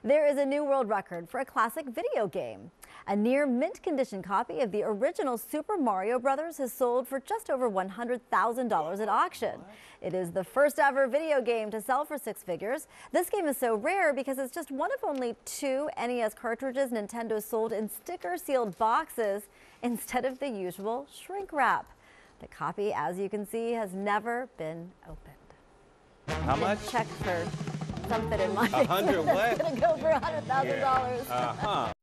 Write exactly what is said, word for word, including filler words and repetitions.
There is a new world record for a classic video game. A near mint condition copy of the original Super Mario Brothers has sold for just over one hundred thousand dollars at auction. It is the first ever video game to sell for six figures. This game is so rare because it's just one of only two N E S cartridges Nintendo sold in sticker sealed boxes instead of the usual shrink wrap. The copy, as you can see, has never been opened. How much? Check for something in my A hundred what? It's gonna go for a hundred thousand dollars. Uh huh.